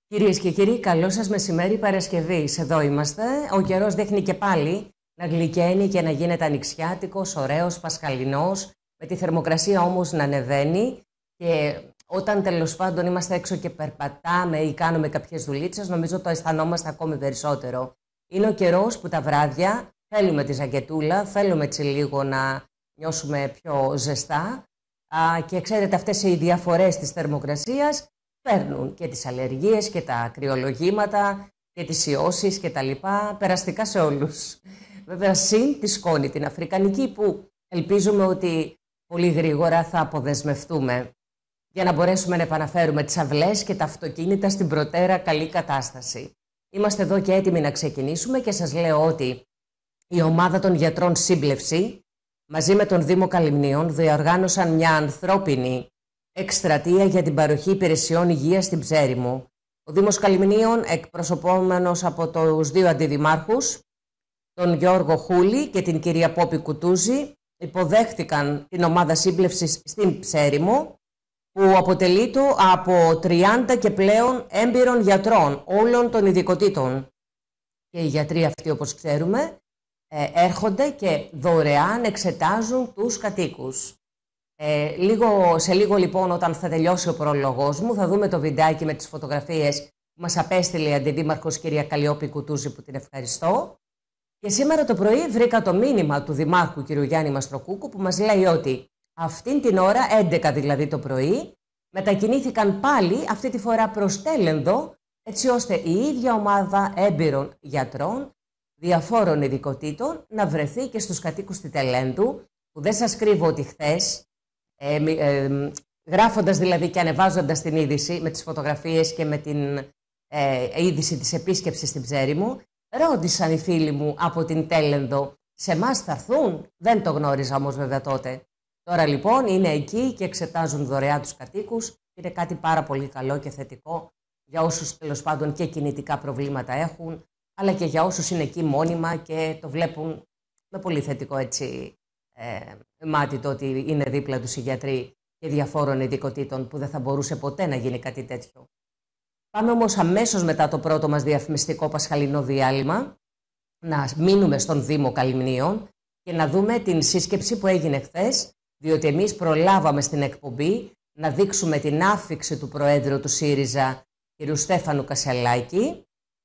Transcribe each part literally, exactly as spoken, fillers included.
Κυρίες και κύριοι, καλό σας μεσημέρι Παρασκευής. Εδώ είμαστε. Ο καιρός δείχνει και πάλι να γλυκαίνει και να γίνεται ανοιξιάτικος, ωραίος, πασχαλινός, με τη θερμοκρασία όμως να ανεβαίνει. Και όταν τέλος πάντων είμαστε έξω και περπατάμε ή κάνουμε κάποιες δουλίτσες, νομίζω το αισθανόμαστε ακόμη περισσότερο. Είναι ο καιρός που τα βράδια θέλουμε τη ζακετούλα, θέλουμε έτσι λίγο να νιώσουμε πιο ζεστά. Α, και ξέρετε, αυτές οι διαφορές της θερμοκρασίας παίρνουν και τις αλλεργίες και τα κρυολογήματα και τις ιώσεις και τα λοιπά, περαστικά σε όλους. Βέβαια, συν τη σκόνη την αφρικανική, που ελπίζουμε ότι πολύ γρήγορα θα αποδεσμευτούμε για να μπορέσουμε να επαναφέρουμε τις αυλές και τα αυτοκίνητα στην προτέρα καλή κατάσταση. Είμαστε εδώ και έτοιμοι να ξεκινήσουμε και σας λέω ότι η ομάδα των γιατρών Σύμπλευση μαζί με τον Δήμο Καλυμνίων διοργάνωσαν μια ανθρώπινη εκστρατεία για την παροχή υπηρεσιών υγείας στην Ψέριμο. Ο Δήμος Καλυμνίων, εκπροσωπόμενος από τους δύο αντιδημάρχους, τον Γιώργο Χούλη και την κυρία Πόπη Κουτούζη, υποδέχτηκαν την ομάδα σύμπλευσης στην Ψέριμο, που αποτελείται από τριάντα και πλέον έμπειρων γιατρών όλων των ειδικοτήτων. Και οι γιατροί αυτοί, όπως ξέρουμε, έρχονται και δωρεάν εξετάζουν τους κατοίκους. Ε, λίγο, σε λίγο λοιπόν, όταν θα τελειώσει ο πρόλογος μου, θα δούμε το βιντεάκι με τις φωτογραφίες που μας απέστειλε η Αντιδήμαρχος κυρία Καλλιόπη Κουτούζη, που την ευχαριστώ. Και σήμερα το πρωί βρήκα το μήνυμα του Δημάρχου κ. Γιάννη Μαστροκούκου, που μας λέει ότι αυτήν την ώρα, έντεκα δηλαδή το πρωί, μετακινήθηκαν πάλι, αυτή τη φορά προς Τέλενδο, έτσι ώστε η ίδια ομάδα έμπειρων γιατρών διαφόρων ειδικοτήτων να βρεθεί και στους κατοίκους της Τελένδου, που δεν σας κρύβω ότι χθες, ε, ε, γράφοντας δηλαδή και ανεβάζοντας την είδηση με τις φωτογραφίες και με την ε, είδηση της επίσκεψης στην Ψέριμο, ρώτησαν οι φίλοι μου από την Τέλενδο, σε εμάς θα έρθουν? Δεν το γνώριζα όμως βέβαια τότε. Τώρα λοιπόν είναι εκεί και εξετάζουν δωρεά τους κατοίκους. Είναι κάτι πάρα πολύ καλό και θετικό για όσους τέλος πάντων και κινητικά προβλήματα έχουν, αλλά και για όσους είναι εκεί μόνιμα και το βλέπουν με πολύ θετικό έτσι, ε, μάτι, το ότι είναι δίπλα τους οι γιατροί και διαφόρων ειδικοτήτων, που δεν θα μπορούσε ποτέ να γίνει κάτι τέτοιο. Πάμε όμως αμέσως μετά το πρώτο μας διαφημιστικό πασχαλινό διάλειμμα να μείνουμε στον Δήμο Καλυμνίων και να δούμε την σύσκεψη που έγινε χθες, διότι εμείς προλάβαμε στην εκπομπή να δείξουμε την άφιξη του Προέδρου του ΣΥΡΙΖΑ, κ. Στέφανου Κασελάκη,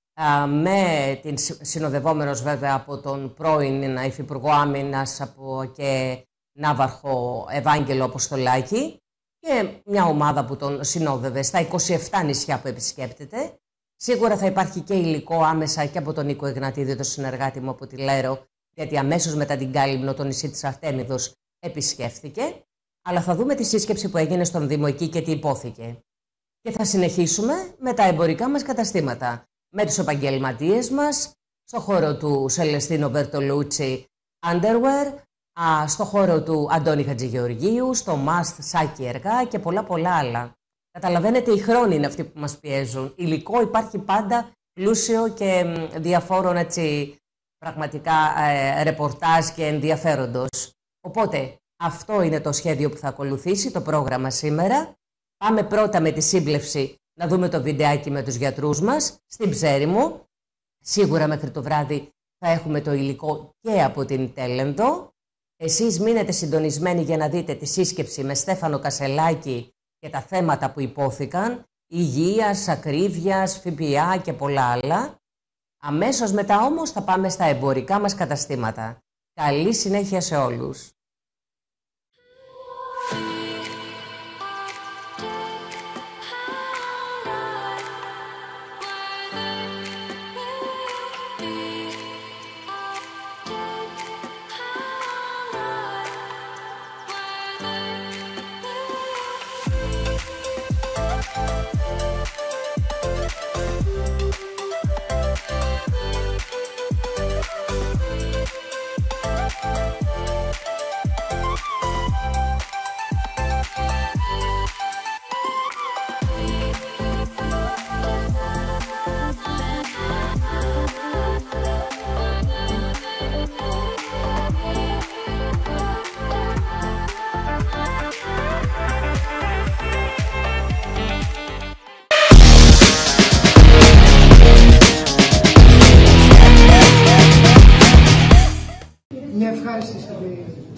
με την συνοδευόμενος βέβαια από τον πρώην Υφυπουργό Άμυνας από και Ναύαρχο Ευάγγελο Αποστολάκη και μια ομάδα που τον συνόδευε στα είκοσι επτά νησιά που επισκέπτεται. Σίγουρα θα υπάρχει και υλικό άμεσα και από τον Νίκο Εγνατίδη, το συνεργάτη μου από τη Λέρο, γιατί αμέσως μετά την Κάλυμνο το νησί της Αρτέμιδος επισκέφθηκε. Αλλά θα δούμε τη σύσκεψη που έγινε στον Δήμο εκεί και τι υπόθηκε. Και θα συνεχίσουμε με τα εμπορικά μας καταστήματα, με τους επαγγελματίες μας, στο χώρο του Σελεστίνο Μπερτολούτσι Underwear, στο χώρο του Αντώνη Χατζηγεωργίου, στο Must Σάκη Εργά και πολλά πολλά άλλα. Καταλαβαίνετε, οι χρόνοι είναι αυτοί που μας πιέζουν. Υλικό υπάρχει πάντα πλούσιο και διαφόρων έτσι, πραγματικά ε, ρεπορτάζ και ενδιαφέροντος. Οπότε αυτό είναι το σχέδιο που θα ακολουθήσει, το πρόγραμμα σήμερα. Πάμε πρώτα με τη σύμπλευση να δούμε το βιντεάκι με τους γιατρούς μας στην Ψέριμο. Σίγουρα μέχρι το βράδυ θα έχουμε το υλικό και από την Τέλενδο. Εσείς μείνετε συντονισμένοι για να δείτε τη σύσκεψη με Στέφανο Κασελάκη και τα θέματα που υπόθηκαν, υγείας, ακρίβειας, ΦΠΑ και πολλά άλλα. Αμέσως μετά όμως θα πάμε στα εμπορικά μας καταστήματα. Καλή συνέχεια σε όλους.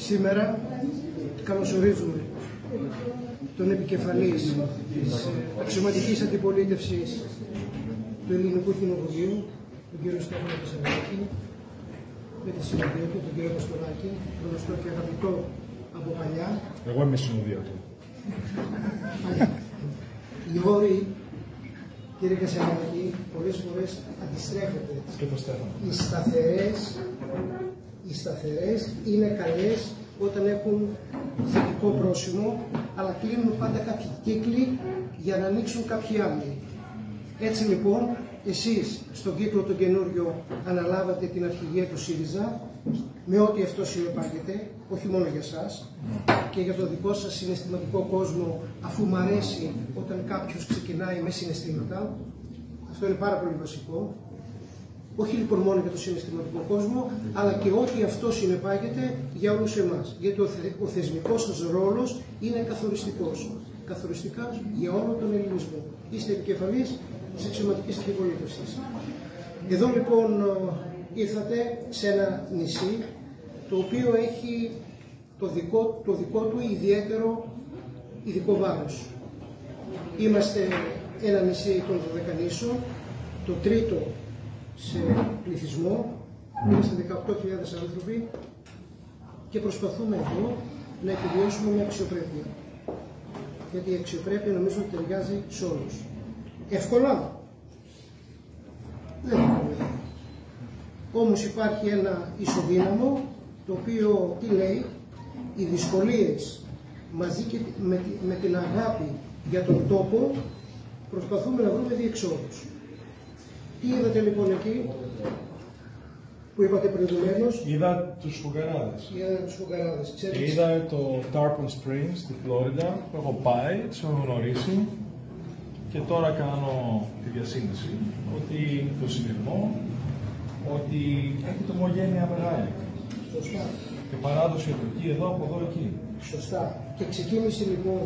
Σήμερα καλωσορίζουμε τον επικεφαλής της αξιωματικής αντιπολίτευσης του Ελληνικού Κοινοβουλίου, τον κύριο Στέφανο Κασελάκη, με τη συνοδεία του, τον κύριο Καστοράκη, γνωστό και αγαπητό από παλιά. Εγώ είμαι συνοδεία του. Οι όροι, κύριε Κασελάκη, πολλές φορές αντιστρέφονται. Και το Στέφανο. Οι σταθερές, οι σταθερές είναι καλές όταν έχουν θετικό πρόσημο, αλλά κλείνουν πάντα κάποιοι κύκλοι για να ανοίξουν κάποιοι άλλοι. Έτσι λοιπόν, εσείς στον κύκλο τον καινούριο αναλάβατε την αρχηγία του ΣΥΡΙΖΑ, με ό,τι αυτό συνεπάγεται, όχι μόνο για σας, και για το δικό σας συναισθηματικό κόσμο, αφού μ' αρέσει όταν κάποιος ξεκινάει με συναισθήματα. Αυτό είναι πάρα πολύ βασικό. Όχι λοιπόν μόνο για το συναισθηματικό κόσμο, αλλά και ό,τι αυτό συνεπάγεται για όλους εμάς. Γιατί ο, θε, ο θεσμικός σας ρόλος είναι καθοριστικός. Καθοριστικά για όλο τον ελληνισμό. Είστε επικεφαλής της αξιωματικής αντιπολίτευσης. Εδώ λοιπόν ήρθατε σε ένα νησί, το οποίο έχει το δικό, το δικό του ιδιαίτερο ειδικό βάρος. Είμαστε ένα νησί των Δωδεκανήσων, το τρίτο σε πληθυσμό, είμαστε δεκαοκτώ χιλιάδες άνθρωποι και προσπαθούμε εδώ να επιβιώσουμε με αξιοπρέπεια. Γιατί η αξιοπρέπεια νομίζω ότι ταιριάζει σε όλους. Εύκολα? Δεν είναι εύκολα. Όμως υπάρχει ένα ισοδύναμο, το οποίο τι λέει, οι δυσκολίες μαζί και με, με την αγάπη για τον τόπο προσπαθούμε να βρούμε διεξόδους. Τι είδατε λοιπόν εκεί που είπατε προηγουμένως? Είδα τους φουγγαράδες. Είδα τους φουγγαράδες. Και είδα το Tarpon Springs στη Φλόριντα που έχω πάει, τους έχω γνωρίσει και τώρα κάνω τη διασύνδεση ότι το συνειδημό ότι έχει το ομογένεια μεγάλη. Σωστά. Και παράδοση από εκεί, εδώ, από εδώ, εκεί. Σωστά. Και ξεκίνησε λοιπόν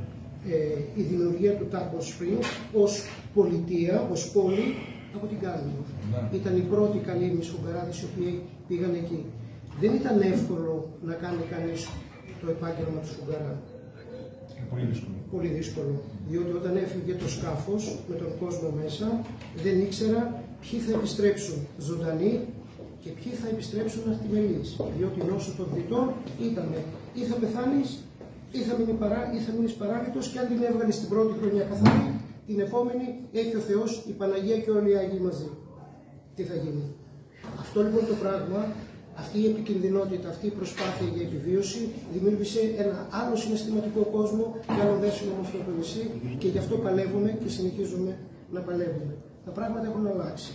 ε, η δημιουργία του Tarpon Springs ως πολιτεία, ως πόλη, από την Κάλυμνο. Ναι. Ήταν οι πρώτοι καλύμνοι φουγγαράδες οι οποίοι πήγαν εκεί. Δεν ήταν εύκολο να κάνει κανείς το επάγγελμα του φουγγαρά. Είναι πολύ δύσκολο. Πολύ δύσκολο. Διότι όταν έφυγε το σκάφος με τον κόσμο μέσα, δεν ήξερα ποιοι θα επιστρέψουν ζωντανοί και ποιοι θα επιστρέψουν αρτιμελείς. Διότι η νόσο των δυτών ήταν ή θα πεθάνεις ή θα μείνεις παρά, παράλυτος, και αν την έβγαλες την πρώτη χρονιά καθαρή, την επόμενη έχει ο Θεός, η Παναγία και όλοι οι Άγιοι μαζί. Τι θα γίνει? Αυτό λοιπόν το πράγμα, αυτή η επικινδυνότητα, αυτή η προσπάθεια για επιβίωση δημιούργησε ένα άλλο συναισθηματικό κόσμο και άλλο δέσιμο με αυτό το νησί, και γι' αυτό παλεύουμε και συνεχίζουμε να παλεύουμε. Τα πράγματα έχουν αλλάξει.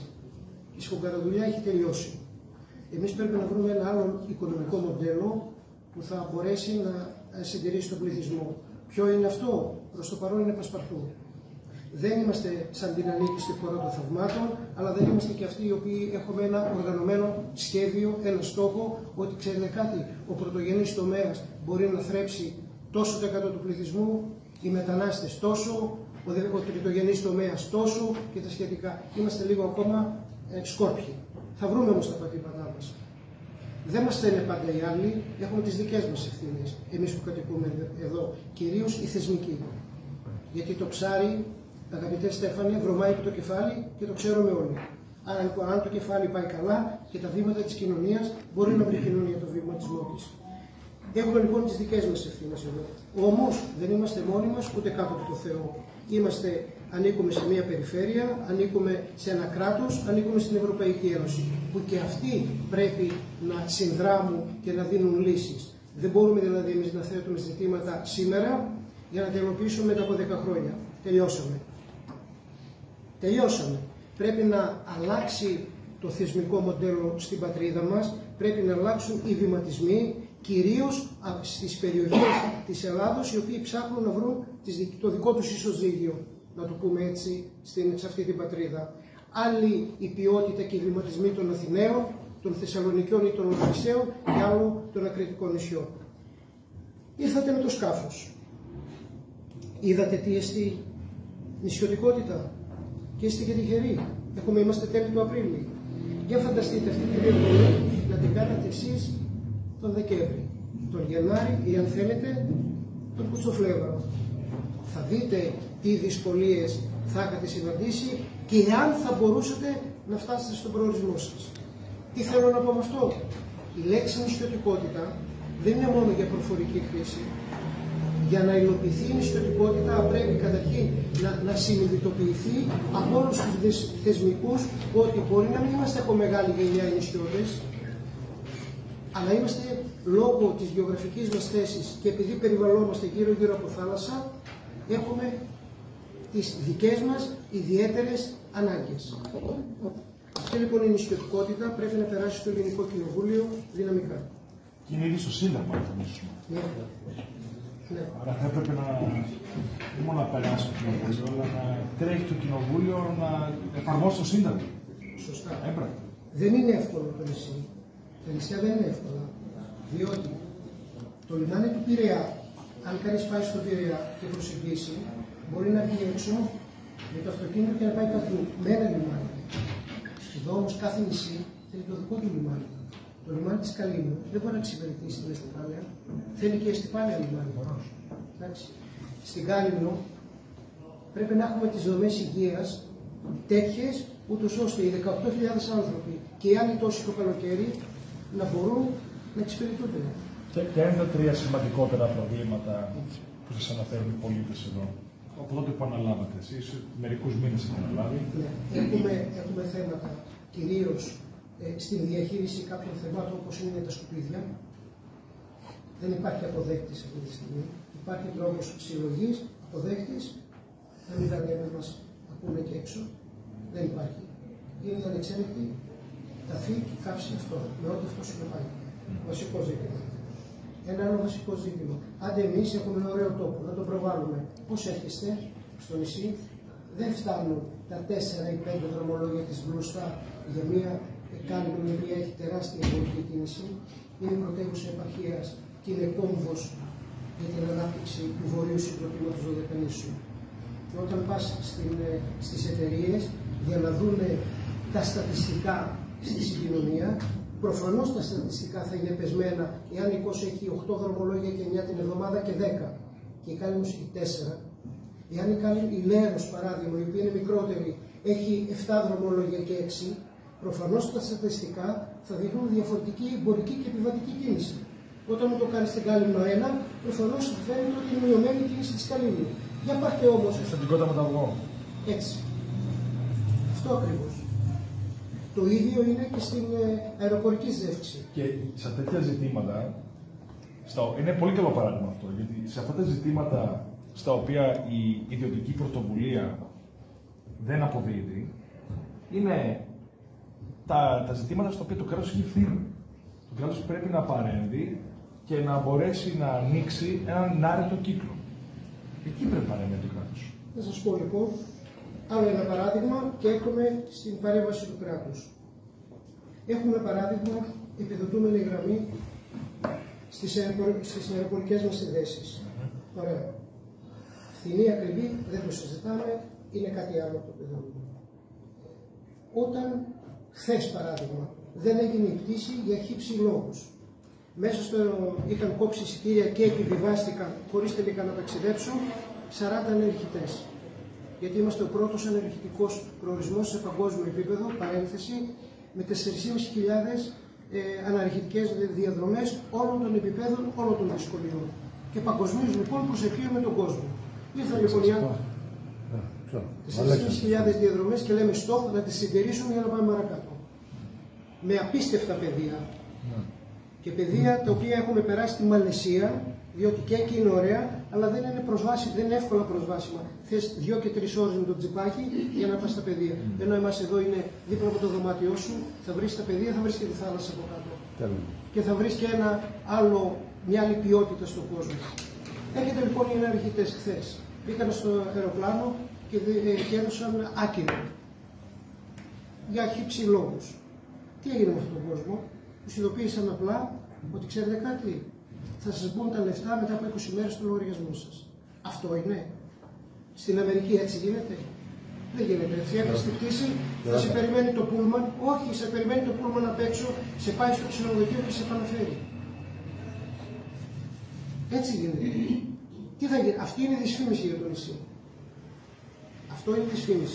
Η σφουγγαραδουλειά έχει τελειώσει. Εμείς πρέπει να βρούμε ένα άλλο οικονομικό μοντέλο που θα μπορέσει να συντηρήσει τον πληθυσμό. Ποιο είναι αυτό? Προς το παρόν είναι πασπαρτού. Δεν είμαστε σαν την ανίκηστη χώρα των θαυμάτων, αλλά δεν είμαστε και αυτοί οι οποίοι έχουμε ένα οργανωμένο σχέδιο, ένα στόχο, ότι ξέρετε κάτι, ο πρωτογενής τομέας μπορεί να θρέψει τόσο το εκατό του πληθυσμού, οι μετανάστες τόσο, ο, ο τριτογενής τομέας τόσο και τα σχετικά. Είμαστε λίγο ακόμα ε, σκόρπιοι. Θα βρούμε όμως τα πατήματά μας. Δεν μας στέλνει πάντα οι άλλοι, έχουμε τις δικές μας ευθύνες, εμείς που κατοικούμε εδώ, κυρίως οι θεσμικοί. Γιατί το ψάρι, αγαπητέ Στέφανε, βρωμάει από το κεφάλι και το ξέρουμε όλοι. Άρα λοιπόν, αν το κεφάλι πάει καλά και τα βήματα της κοινωνίας, μπορεί να βρει κοινωνία το βηματισμό της. Έχουμε λοιπόν τις δικές μας ευθύνες εδώ. Όμως δεν είμαστε μόνοι μας ούτε κάτω από το Θεό. Είμαστε, ανήκουμε σε μια περιφέρεια, ανήκουμε σε ένα κράτος, ανήκουμε στην Ευρωπαϊκή Ένωση, που και αυτοί πρέπει να συνδράμουν και να δίνουν λύσεις. Δεν μπορούμε δηλαδή εμείς να θέτουμε ζητήματα σήμερα για να τα υλοποιήσουμε μετά από δέκα χρόνια. Τελειώσαμε. Τελειώσαμε. Πρέπει να αλλάξει το θεσμικό μοντέλο στην πατρίδα μας, πρέπει να αλλάξουν οι βηματισμοί, κυρίως στις περιοχές της Ελλάδος, οι οποίοι ψάχνουν να βρουν το δικό τους ισοζύγιο, να το πούμε έτσι, σε αυτή την πατρίδα. Άλλη η ποιότητα και οι βηματισμοί των Αθηναίων, των Θεσσαλονικιών ή των Οδυσσέων, και άλλο των Ακριτικών νησιών. Ήρθατε με το σκάφος. Είδατε τι εστί νησιωτικότητα και είστε και τυχεροί. Έχουμε, είμαστε τέλη του Απρίλη. Για φανταστείτε αυτή τη διαδρομή να την κάνατε εσείς τον Δεκέμβρη. τον Γενάρη ή αν θέλετε τον Κουτσοφλέβαρο. Θα δείτε τι δυσκολίες θα έχετε συναντήσει και αν θα μπορούσατε να φτάσετε στον προορισμό σας. Τι θέλω να πω με αυτό? Η λέξη νησιωτικότητα δεν είναι μόνο για προφορική χρήση. Για να υλοποιηθεί η νησιωτικότητα πρέπει καταρχήν να, να συνειδητοποιηθεί από όλους τους θεσμικούς ότι μπορεί να μην είμαστε από μεγάλη γενιά οι νησιώτες, αλλά είμαστε λόγω της γεωγραφικής μας θέσης και επειδή περιβαλλόμαστε γύρω-γύρω από θάλασσα, έχουμε τις δικές μας ιδιαίτερες ανάγκες. Αυτή λοιπόν η νησιωτικότητα πρέπει να περάσει στο Ελληνικό Κοινοβούλιο δυναμικά. Και είναι ήδη στο Σύνταγμα, θα μιλήσουμε. Ναι. Ναι. Άρα θα έπρεπε να, δεν μόνο να περάσει το Κοινοβούλιο, αλλά να τρέχει το Κοινοβούλιο να εφαρμόσει το Σύνταγμα. Σωστά. Έπρεπε. Δεν είναι εύκολο το νησί. Τα νησιά δεν είναι εύκολα. Διότι το λιμάνι του Πειραιά, αν κανείς πάει στο Πειραιά και προσεγγίσει, μπορεί να βγει έξω με το αυτοκίνητο και να πάει παντού με ένα λιμάνι. Εδώ όμως κάθε νησί θέλει το δικό του λιμάνι. Το λιμάνι της Καλύμνου δεν μπορεί να εξυπηρετήσει την Εστιπάλαια, θέλει και Εστιπάλαια λιμάνι. Εντάξει. Στην Καλύμνο πρέπει να έχουμε τις δομές υγείας τέτοιες, ούτως ώστε οι δεκαοκτώ χιλιάδες άνθρωποι και οι άλλοι τόσοι το καλοκαίρι να μπορούν να εξυπηρετούνται. Και ποια είναι τα τρία σημαντικότερα προβλήματα που σας αναφέρουν οι πολίτες εδώ, από τότε που αναλάβατε εσείς, μερικούς μήνες έχετε αναλάβει? Ναι. Έχουμε, έχουμε θέματα κυρίως ε, στην διαχείριση κάποιων θεμάτων όπως είναι τα σκουπίδια. Δεν υπάρχει αποδέκτης αυτή τη στιγμή. Υπάρχει τρόπος συλλογής, αποδέκτης, να μην τα λέμε μας ακούνε και έξω. Δεν υπάρχει. Είναι ανεξέλεκτη ταφή και καύση αυτό, με ό,τι αυτό συνεπάγεται. Βασικό ζήτημα. Ένα άλλο βασικό ζήτημα. Άντε εμείς έχουμε ένα ωραίο τόπο, να τον προβάλλουμε. Πώς έρχεστε στο νησί, δεν φτάνουν τα τέσσερα ή πέντε δρομολόγια της Βλουστά για μια Καλύμνο η οποία έχει τεράστια εμπορική κίνηση. Είναι πρωτεύουσα επαρχίας και είναι κόμβος για την ανάπτυξη του βορείου συγκροτήματος Δωδεκανήσου. Και όταν πας στην, στις εταιρείες για να δουν τα στατιστικά στη συγκοινωνία, προφανώς τα στατιστικά θα είναι πεσμένα εάν η Κος έχει οκτώ δρομολόγια και εννιά την εβδομάδα και δέκα και η Κάλυμνος έχει τέσσερα. Εάν η, Κάλυμνος, η Λέρος παράδειγμα, η οποία είναι μικρότερη, έχει επτά δρομολόγια και έξι, προφανώς τα στατιστικά θα δείχνουν διαφορετική εμπορική και επιβατική κίνηση. Όταν μου το κάνει στην Κάλυμνο ένα, προφανώς φαίνεται ότι είναι μειωμένη η κίνηση της Καλύμνου. Για πάρτε όμως. Αισθαντικότητα μεταυγών. Έτσι. Αυτό ακριβώς. Το ίδιο είναι και στην αεροπορική ζεύξη. Και σε τέτοια ζητήματα, στα, είναι πολύ καλό παράδειγμα αυτό, γιατί σε αυτά τα ζητήματα στα οποία η ιδιωτική πρωτοβουλία δεν αποδίδει, είναι τα, τα ζητήματα στα οποία το κράτος έχει ευθύνη. Το κράτος πρέπει να παρέμβει και να μπορέσει να ανοίξει έναν άρετο κύκλο. Εκεί πρέπει να παρέμβει το κράτος. Θα σας πω λοιπόν άλλο ένα παράδειγμα και έρχομαι στην παρέμβαση του κράτους. Έχουμε παράδειγμα επιδοτούμενη γραμμή στις, αεροπορ... στις αεροπορικές μας συνδέσεις. Mm-hmm. Ωραία. Φθηνή, ακριβή, δεν το συζητάμε, είναι κάτι άλλο το επιδοτούμενο. Όταν χθες παράδειγμα δεν έγινε η πτήση για χύψη λόγους. Μέσα στο είχαν κόψει εισιτήρια και επιβιβάστηκαν χωρίς τελικά να ταξιδέψουν σαράντα ανερχητές. Γιατί είμαστε ο πρώτος ανερχητικός προορισμός σε παγκόσμιο επίπεδο, παρένθεση, με τέσσερις χιλιάδες πεντακόσιες ε, αναρχητικές διαδρομές όλων των επιπέδων, όλων των δυσκολιών. Και παγκοσμίως λοιπόν προσεπίουμε τον κόσμο. Ήρθαν λοιπόν οι τέσσερις χιλιάδες διαδρομές και λέμε στόχο να τις συντηρήσουμε για να πάμε παρακάτω. Με απίστευτα παιδεία. Yeah. Και παιδεία τα οποία έχουμε περάσει στη Μαλαισία, διότι και εκεί είναι ωραία, αλλά δεν είναι, δεν είναι εύκολα προσβάσιμα. Θες δύο και τρεις ώρες με το τζιπάκι για να πας στα παιδεία. Mm. Ενώ εμάς εδώ είναι δίπλα από το δωμάτιό σου, θα βρεις τα παιδεία, θα βρεις και τη θάλασσα από κάτω. Mm. Και θα βρεις και ένα άλλο, μια άλλη ποιότητα στον κόσμο. Έρχεται λοιπόν οι αναρχητές χθες. Μπήκαν στο αεροπλάνο και, ε, και έδωσαν άκυρο. Για χύψη λόγους. Τι έγινε με αυτόν τον κόσμο? Τους ειδοποίησαν απλά ότι ξέρετε κάτι, θα σας μπουν τα λεφτά μετά από είκοσι μέρες στο λογαριασμό σας. Αυτό είναι. Στην Αμερική έτσι γίνεται? Δεν γίνεται έτσι. Έχεις την πτήση, θα σε περιμένει το πούλμαν. Όχι, σε περιμένει το πούλμαν απ' έξω, σε πάει στο ξενοδοχείο και σε επαναφέρει. Έτσι γίνεται. Τι θα γίνει, αυτή είναι η δυσφήμιση για το νησί. Αυτό είναι η δυσφήμιση.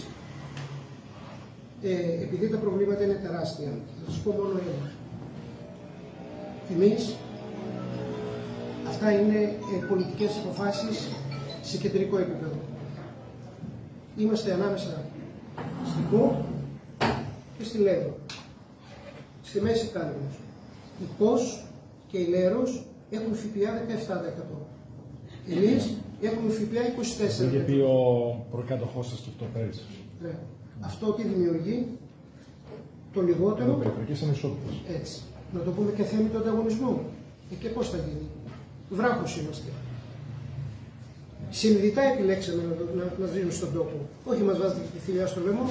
Ε, επειδή τα προβλήματα είναι τεράστια, θα σας πω μόνο ένα. Εμείς, αυτά είναι ε, πολιτικές αποφάσεις σε κεντρικό επίπεδο. Είμαστε ανάμεσα στην ΠΟ και στη Λέρο. Στη μέση Κάλυμνος. Η ΠΟΣ και η Λέρος έχουν ΦΠΑ δεκαεπτά τοις εκατό. Εμείς έχουμε ΦΠΑ είκοσι τέσσερα τοις εκατό. Είχε πει ο προκάτοχός σας και αυτό πέρυσι. Ναι. Αυτό τι δημιουργεί, το λιγότερο. Περιφερειακές ανισότητες. Έτσι. Να το πούμε και θέμη του ανταγωνισμού. Ε, και πώς θα γίνει. Βράχος είμαστε. Συνειδητά επιλέξαμε να, να, να ζήσουμε στον τόπο. Όχι μας βάζετε τη θηλιά στο λαιμό.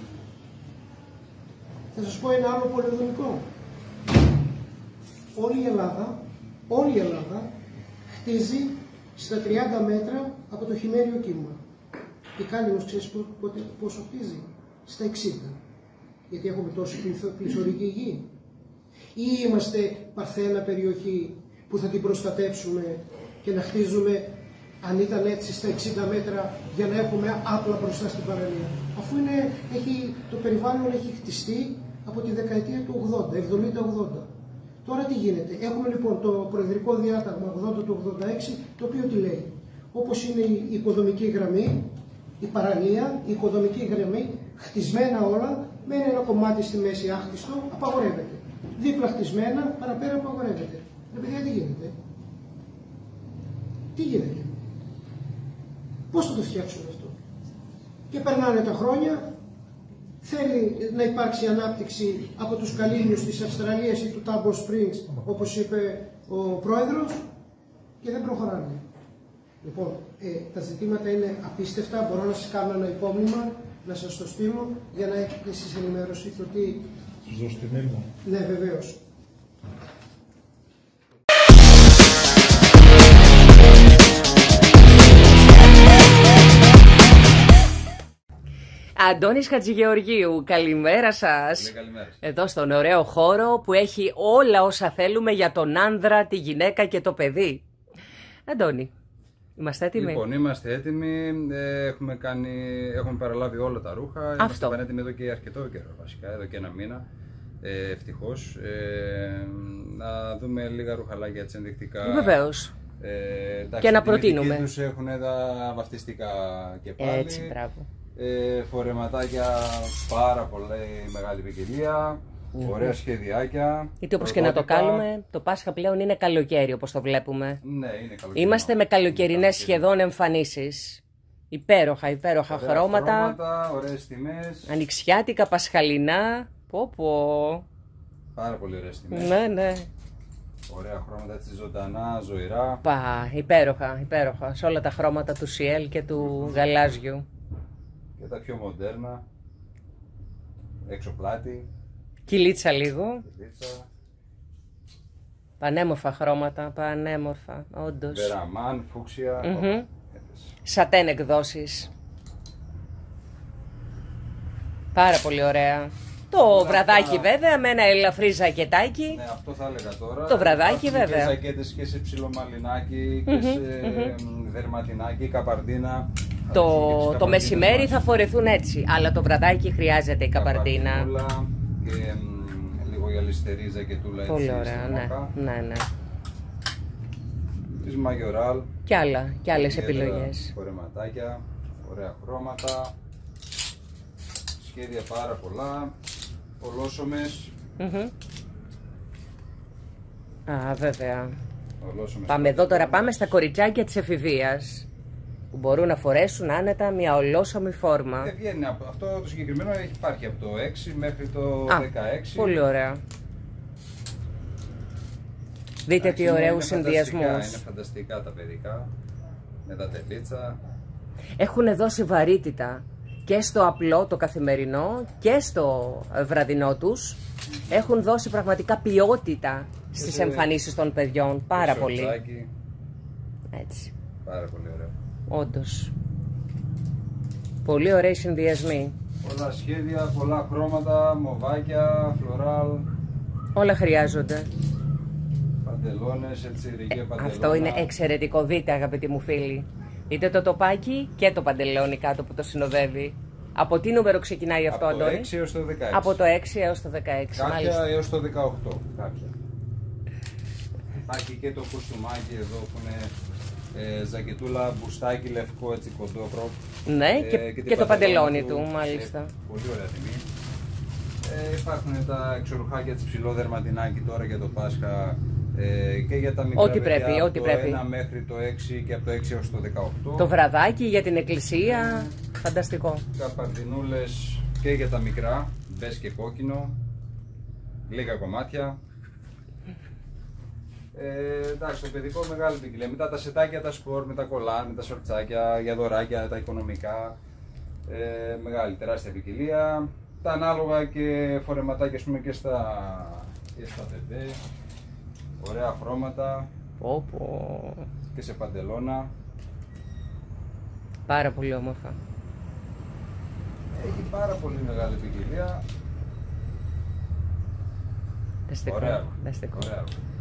Θα σας πω ένα άλλο πολυδομικό. Όλη η Ελλάδα, όλη η Ελλάδα χτίζει στα τριάντα μέτρα από το χειμέριο κύμα. Η Κάλυμνος ξέρεις πόσο χτίζει? Στα εξήντα. Γιατί έχουμε τόση πληθωρική γη. Ή είμαστε παρθένα περιοχή που θα την προστατεύσουμε και να χτίζουμε, αν ήταν έτσι, στα εξήντα μέτρα για να έχουμε άπλα μπροστά στην παραλία. Αφού είναι, έχει, το περιβάλλον έχει χτιστεί από τη δεκαετία του ογδόντα, εβδομήντα ογδόντα. Τώρα τι γίνεται? Έχουμε λοιπόν το Προεδρικό Διάταγμα ογδόντα του ογδόντα έξι, το οποίο τι λέει? Όπως είναι η υποδομική γραμμή, η παραλία, η οικοδομική γραμμή, χτισμένα όλα, με ένα κομμάτι στη μέση άχτιστο, απαγορεύεται. Δίπλα χτισμένα, παραπέρα απαγορεύεται. Ρε παιδιά, τι γίνεται? Τι γίνεται? Πώς θα το φτιάξουμε αυτό? Και περνάνε τα χρόνια, θέλει να υπάρξει ανάπτυξη από τους καλύμνιους της Αυστραλίας ή του Tambo Springs, όπως είπε ο πρόεδρος, και δεν προχωράνε. Λοιπόν, ε, τα ζητήματα είναι απίστευτα, μπορώ να σας κάνω ένα υπόμνημα, να σας το στείλω, για να έχετε εσείς ενημέρωση το τι... Σας δώσω την email μου. Ναι, βεβαίως. Αντώνης Χατζηγεωργίου, καλημέρα σας. Καλημέρα. Εδώ στον ωραίο χώρο που έχει όλα όσα θέλουμε για τον άνδρα, τη γυναίκα και το παιδί. Αντώνη, είμαστε έτοιμοι? Λοιπόν, είμαστε έτοιμοι. Έχουμε, κάνει, έχουμε παραλάβει όλα τα ρούχα. Αυτό. Είμαστε πανέτοιμοι εδώ και αρκετό καιρό, βασικά, εδώ και ένα μήνα. Ε, ευτυχώς. Ε, να δούμε λίγα ρουχαλάκια έτσι ενδεικτικά. Βεβαίως. Ε, και να προτείνουμε. Οι τους έχουν τα βαφτιστικά και πάλι. Έτσι, μπράβο. Ε, φορεματάκια, πάρα πολύ μεγάλη ποικιλία, mm-hmm. ωραία σχεδιάκια. Είτε όπως και να το κάνουμε, το Πάσχα πλέον είναι καλοκαίρι όπως το βλέπουμε. Ναι, είναι καλοκαίρι. Είμαστε με καλοκαιρινές σχεδόν εμφανίσεις. Υπέροχα, υπέροχα ωραία χρώματα. χρώματα, ωραίες τιμές. Ανοιξιάτικα, πασχαλινά. Πω πω. Πάρα πολύ ωραίες τιμές. Ναι, ναι. Ωραία χρώματα, έτσι ζωντανά, ζωηρά. Πα, υπέροχα, υπέροχα. Σε όλα τα χρώματα του σιέλ και του γαλάζιου. Και τα πιο μοντέρνα, έξω πλάτη, κυλίτσα λίγο, κυλίτσα. Πανέμορφα χρώματα, πανέμορφα, όντως. Βεραμάν, φούξια, mm-hmm. Σατέν εκδόσεις. Πάρα πολύ ωραία. Το Τώρα βραδάκι θα... βέβαια με ένα ελαφρύ ζακετάκι. Ναι, αυτό θα έλεγα τώρα. Το βραδάκι βέβαια. Και ζακέτες και σε ψιλομαλινάκι και mm-hmm, σε mm-hmm. δερματινάκι, καπαρντίνα. Το, το μεσημέρι θα φορεθούν έτσι, αλλά το βραδάκι χρειάζεται η καπαρντίνα. Καπαρντινούλα και μ, λίγο γυαλιστερή ζακετούλα έτσι. Πολύ ωραία, ναι, ναι, ναι. Της Μαγιοράλ. Κι άλλα, κι άλλες επιλογές. Φορεματάκια, ωραία χρώματα. Σχέδια πάρα πολλά, ολόσωμες. Mm-hmm. Α, βέβαια. Ολόσωμες πάμε εδώ τώρα, πάμε στα κοριτσάκια της εφηβείας, που μπορούν να φορέσουν άνετα μια ολόσωμη φόρμα. Δεν βγαίνει, αυτό το συγκεκριμένο έχει υπάρχει από το έξι μέχρι το Α, δεκαέξι. Πολύ ωραία. Δείτε τι ωραίους συνδυασμούς. Είναι φανταστικά τα παιδικά, με τα τελίτσα. Έχουν δώσει βαρύτητα και στο απλό, το καθημερινό, και στο βραδινό τους. Έχουν δώσει πραγματικά ποιότητα στις σε... εμφανίσεις των παιδιών. Πάρα πολύ. Σορτσάκι. Έτσι. Πάρα πολύ ωραίο. Όντως. Πολύ ωραίοι συνδυασμοί. Πολλά σχέδια, πολλά χρώματα, μοβάκια, φλωράλ. Όλα χρειάζονται. παντελόνες, έτσι ριγέ παντελώνα. Αυτό είναι εξαιρετικό. Δείτε, αγαπητοί μου φίλοι. Δείτε το τοπάκι και το παντελόνι κάτω που το συνοδεύει. Από τι νούμερο ξεκινάει αυτό, Αντώνη? Από το έξι έως το δεκαέξι. Από το έξι έως το δεκαέξι. Κάποια μάλιστα. έως το δεκαοκτώ. Κάποια. Υπάρχει και το κουστούμάκι εδώ που είναι ε, ζακετούλα, μπουστάκι, λευκό, έτσι κοντό κρόπ. Ναι, ε, και, και, και το παντελόνι του, σε μάλιστα. Πολύ ωραία τιμή. Ε, υπάρχουν τα εξορουχάκια της ψηλό δερματινάκι τώρα για το Πάσχα ε, και για τα μικρά ό,τι παιδιά, πρέπει, από ό,τι το πρέπει. ένα μέχρι το έξι και από το έξι έως το δεκαοκτώ. Το βραδάκι για την εκκλησία, mm. φανταστικό. Καπαρδινούλες και για τα μικρά, μπες και κόκκινο, λίγα κομμάτια. Ε, εντάξει, το παιδικό μεγάλη ποικιλία. Μετά τα σετάκια, τα σπορ, με τα κολάν, με τα σορτσάκια, για δωράκια, τα οικονομικά. Ε, μεγάλη, τεράστια ποικιλία. Τα ανάλογα και φορεματάκια, ας πούμε, και στα, και στα τεντέ. Ωραία χρώματα. Πω, πω. Και σε παντελώνα. Πάρα πολύ όμορφα. Έχει πάρα πολύ μεγάλη ποικιλία. Δαστικό. Ωραία. Δαστικό. Ωραία.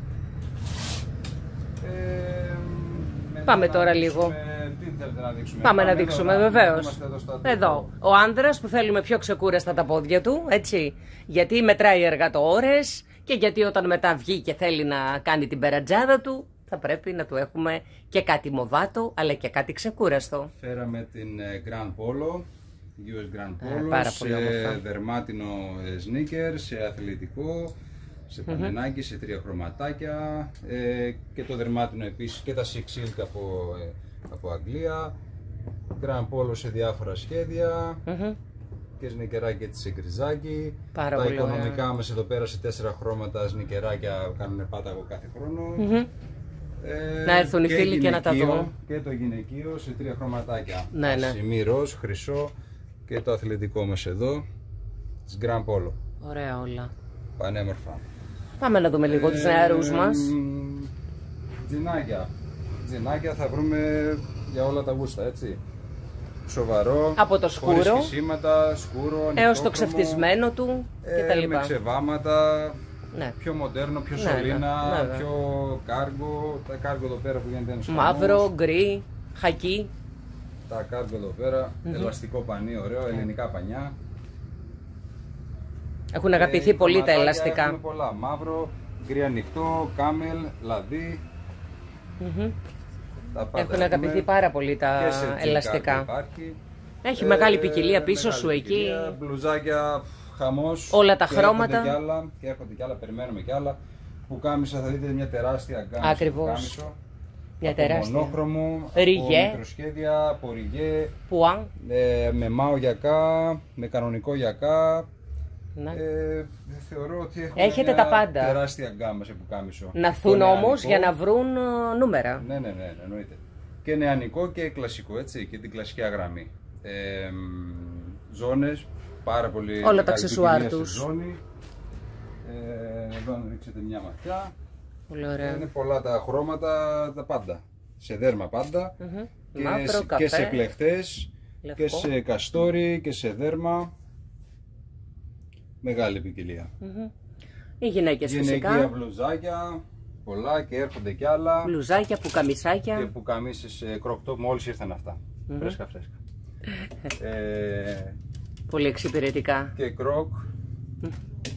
Ε, Πάμε τώρα να λίγο. Τι θέλετε να δείξουμε? Πάμε, Πάμε να δείξουμε, εδώ, βεβαίως. Εδώ, στο εδώ. Ο άνδρας που θέλουμε πιο ξεκούραστα τα πόδια του, έτσι. Γιατί μετράει εργατοώρες και γιατί όταν μετά βγει και θέλει να κάνει την περατζάδα του, θα πρέπει να του έχουμε και κάτι μοβάτο, αλλά και κάτι ξεκούραστο. Φέραμε την Grand Polo, γιου ες Grand Polo, πάρα σε πολύ όμορφα. δερμάτινο sneaker, σε αθλητικό, σε πανενάκι, mm-hmm. σε τρία χρωματάκια ε, και το δερμάτινο επίσης και τα Six Silk από, ε, από Αγγλία, Grand Polo σε διάφορα σχέδια mm-hmm. και σνικεράκια σε γκριζάκι. Πάρα τα πολύ οικονομικά ωραία. μας εδώ πέρα σε τέσσερα χρώματα σνικεράκια κάνουν πάταγο κάθε χρόνο. Mm-hmm. Ε, να έρθουν οι φίλοι και να τα δουν. Και το γυναικείο σε τρία χρωματάκια. Ναι, ναι. Ασημί, ροζ, χρυσό και το αθλητικό μας εδώ της Grand Polo. Ωραία όλα. Πανέμορφα. Πάμε να δούμε λίγο ε, τους νεαρούς μας. Τζινάκια. Τζινάκια θα βρούμε για όλα τα γούστα, έτσι. Σοβαρό, από το σκούρο, χωρίς σχισίματα, σκούρο, έως το ξεφτισμένο του ε, κτλ. Με ξεβάματα, ναι. πιο μοντέρνο, πιο ναι, σωλήνα, ναι, ναι. πιο κάργο. Τα κάργο εδώ πέρα που γίνεται ένας μαύρο, χαμός. γκρι, χακί. Τα κάργο εδώ πέρα, mm-hmm. ελαστικό πανί, ωραίο, ελληνικά πανιά. Έχουν αγαπηθεί ε, πολύ τα ελαστικά. Έχουν πολλά, μαύρο, γκρι ανοιχτό, κάμελ, λαδί. Mm-hmm. Έχουν αγαπηθεί πάρα πολύ τα ελαστικά. Έχει ε, μεγάλη ποικιλία πίσω σου εκεί. Μπλουζάκια, χαμός. Όλα τα και χρώματα. Και, άλλα, και έρχονται κι άλλα, περιμένουμε κι άλλα. Πουκάμισα θα δείτε μια τεράστια γκάμα. Ακριβώς. Μια από τεράστια. Μονόχρωμο, ριγέ. από μικροσχέδια, από ριγέ. Πουάν. Ε, με μάο γιακά, με κανονικό γιακά. Ναι. Ε, θεωρώ ότι έχουμε έχετε μια τα πάντα. τεράστια γκάμα σε πουκάμισο. Να έρθουν όμως για να βρουν νούμερα. Ναι, ναι, ναι, εννοείται. Και νεανικό και κλασικό, έτσι, και την κλασική γραμμή. Ε, ζώνες, πάρα πολύ. Όλα τα αξεσουάρ τους. Ζώνη. Ε, εδώ να ρίξετε μια ματιά. Πολύ ωραία. Είναι πολλά τα χρώματα, τα πάντα. Σε δέρμα πάντα. Mm-hmm. Και, Μαύρο, σε, καφέ, και σε πλεχτές, λευκό. Και σε καστόρι και σε δέρμα. Μεγάλη ποικιλία. Mm-hmm. Οι γυναίκες φυσικά. Γυναικεία μπλουζάκια, πολλά και έρχονται κι άλλα. Μπλουζάκια, πουκαμισάκια. Και πουκαμίσεις κροκτό, μόλις ήρθαν αυτά. Mm-hmm. Φρέσκα φρέσκα. ε, Πολύ εξυπηρετικά. Και κροκ. Mm.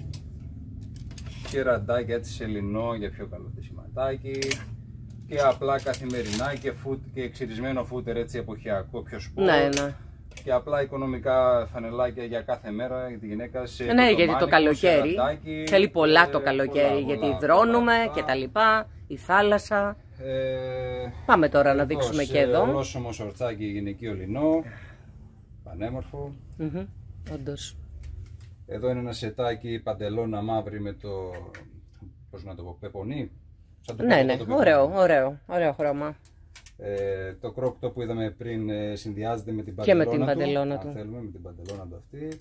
Και ραντάκια έτσι σε λινό για πιο καλό τεσιματάκι. Και απλά καθημερινά και, φουτ, και εξυρισμένο φούτερ έτσι εποχιακό, πιο σπορ. Ναι, ναι. Και απλά οικονομικά φανελάκια για κάθε μέρα για τη γυναίκα. Σε ναι, γιατί το καλοκαίρι ραντάκι, θέλει πολλά ε, το καλοκαίρι, πολλά, γιατί πολλά, υδρώνουμε πολλά, και τα λοιπά, η θάλασσα. Ε, Πάμε τώρα να δείξουμε και εδώ. Ολόσωμο σορτσάκι γυναικείο λινό, πανέμορφο. Mm-hmm. Όντως. Εδώ είναι ένα σετάκι παντελώνα μαύρη με το, πώς να το πω, πεπονί. Σαν το ναι, ναι, το ωραίο, ωραίο, ωραίο χρώμα. Ε, το κρόκτο που είδαμε πριν ε, συνδυάζεται με την και παντελώνα με την παντελώνα του. του. Αν θέλουμε, με την παντελώνα του αυτή.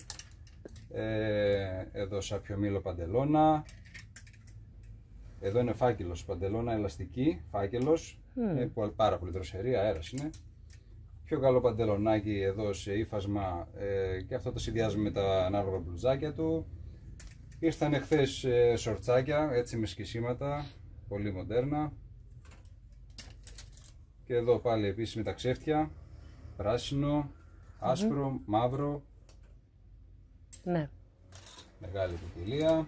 Ε, εδώ σάπιο μήλο παντελώνα. Εδώ είναι φάκελος, παντελώνα ελαστική, φάκελος. Mm. Ε, πάρα πολύ δροσερή, αέρας είναι. Πιο καλό παντελονάκι εδώ σε ύφασμα ε, και αυτό το συνδυάζουμε με τα ανάλογα μπλουζάκια του. Ήρθαν χθες ε, σορτσάκια έτσι με σκισίματα πολύ μοντέρνα. Και εδώ πάλι επίσης με τα ξέφτια, πράσινο, άσπρο, mm-hmm. μαύρο. Ναι. Μεγάλη ποικιλία.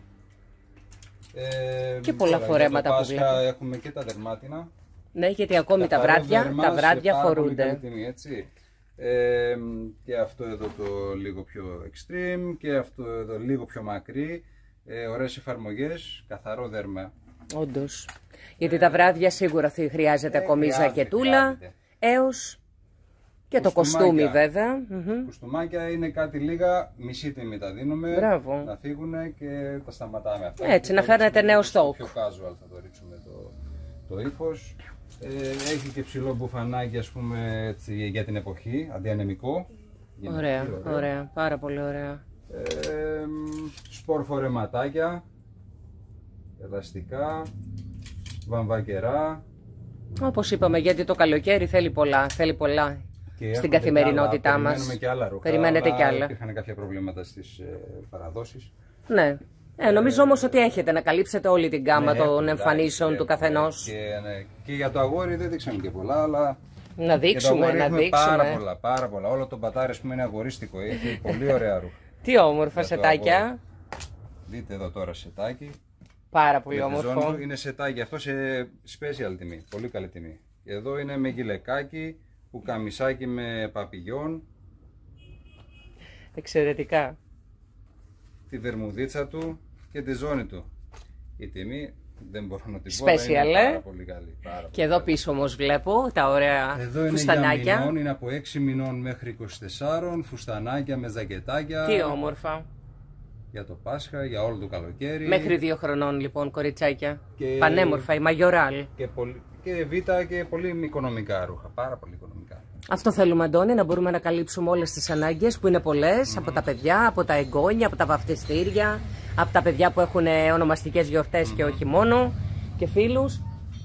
Ε, και πολλά τώρα, φορέματα το που Πάσχα βλέπω. Έχουμε και τα δερμάτινα. Ναι, γιατί ακόμη τα βράδια, τα βράδια φορούνται. Τιμή, έτσι. Ε, και αυτό εδώ το λίγο πιο extreme και αυτό εδώ λίγο πιο μακρύ. Ε, ωραίες εφαρμογές, καθαρό δέρμα. Όντως. Γιατί ε, τα βράδια σίγουρα χρειάζεται ε, ακόμη ζακετούλα, έως και το κοστούμι βέβαια. Κουστούμάκια είναι κάτι λίγα, μισή τιμή τα δίνουμε. Μπράβο. Να φύγουν και τα σταματάμε αυτά. Έτσι, να φέρνετε νέο στόκ. Πιο casual θα το ρίξουμε το, το ύφος. Ε, έχει και ψηλό μπουφανάκι, ας πούμε, έτσι, για την εποχή, αντιανεμικό. Ωραία, ωραία, ωραία, πάρα πολύ ωραία. Ε, σπορ φορεματάκια, ελαστικά, βαμβακερά. Όπως είπαμε, γιατί το καλοκαίρι θέλει πολλά, θέλει πολλά και στην καθημερινότητά άλλα, μας. Περιμένουμε και άλλα ρούχα. Περιμένετε αλλά και άλλα. Υπήρχαν κάποια προβλήματα στις ε, παραδόσεις. Ναι. Ε, νομίζω όμως ότι έχετε να καλύψετε όλη την γκάμα ναι, των εμφανίσεων του καθενός. Και, ναι, και για το αγόρι δεν δείξαμε και πολλά, αλλά να δείξουμε, να δείξουμε. Πάρα πολλά, πάρα πολλά. Όλο το μπατάρι που είναι αγορίστικο, έχει πολύ ωραία ρούχα. Τι όμορφα σετάκια. Δείτε εδώ τώρα σετάκι. Πάρα πολύ όμορφο. Είναι σετάκι αυτό σε special τιμή, πολύ καλή τιμή. Εδώ είναι με γυλαικάκι, πουκαμισάκι με παπηγιόν. Εξαιρετικά. Τη βερμουδίτσα του και τη ζώνη του. Η τιμή δεν μπορώ να την πω, special, είναι ε? πάρα πολύ καλή. Πάρα και εδώ πίσω όμως βλέπω τα ωραία εδώ φουστανάκια. Είναι, για μηνών, είναι από έξι μηνών μέχρι είκοσι τέσσερα, φουστανάκια με ζακετάκια. Τι όμορφα. Για το Πάσχα, για όλο το καλοκαίρι. Μέχρι δύο χρονών λοιπόν, κοριτσάκια. Και... πανέμορφα, η μαγιοράλ. Και, πολύ... και β' και πολύ οικονομικά ρούχα, πάρα πολύ οικονομικά. Αυτό θέλουμε, Αντώνη, να μπορούμε να καλύψουμε όλες τις ανάγκες που είναι πολλές, mm. από τα παιδιά, από τα εγγόνια, από τα βαφτιστήρια, από τα παιδιά που έχουν ονομαστικές γιορτές mm. και όχι μόνο, και φίλους.